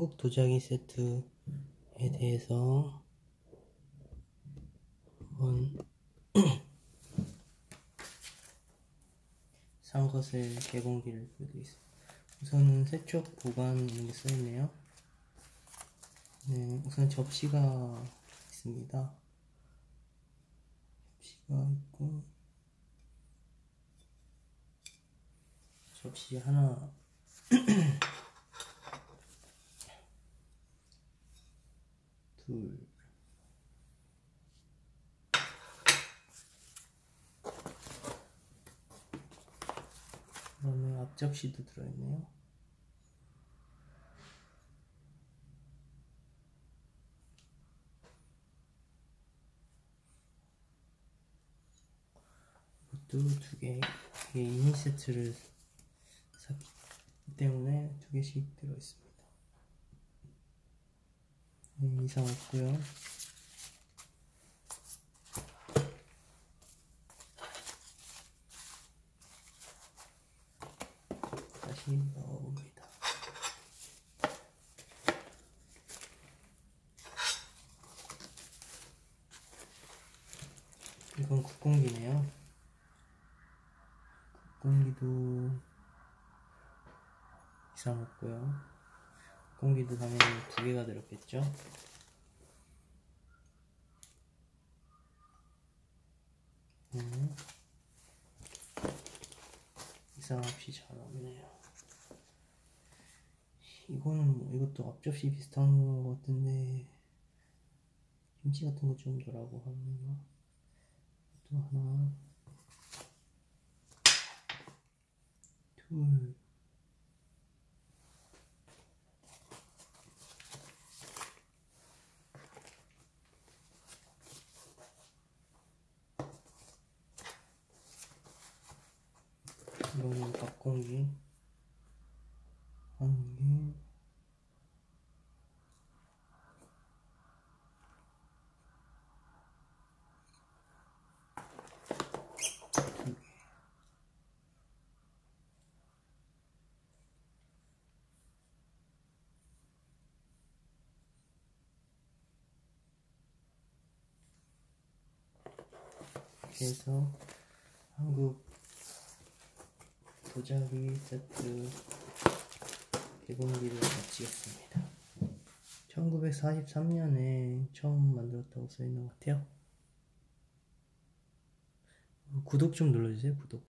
한국 도자기 세트에 대해서 한번 산 것을 개봉기를 보여드리겠습니다. 우선은 세척 보관 이런 게 써있네요. 네, 우선 접시가 있습니다. 접시가 있고, 접시 하나, 둘, 그다음에 앞접시도 들어있네요. 이것도 두 개, 이게 2인 세트를 샀기 때문에 두 개씩 들어있습니다. 네, 이상 없고요. 다시 넣어봅니다. 이건 국공기네요. 국공기도 이상 없고요. 국공기도 당연히 두 개가 들었겠죠. 이상 없이 잘 나오네요. 이거는 뭐 이것도 앞접시 비슷한 거 같은데 김치 같은 거 좀 넣으라고 하는 거. 또 하나, 둘, 이거는 밥공기 한 개, 두 개. 이렇게 해서 한국 도자기 세트 개봉기를 마치겠습니다. 1943년에 처음 만들었다고 써있는 것 같아요. 구독 좀 눌러주세요. 구독.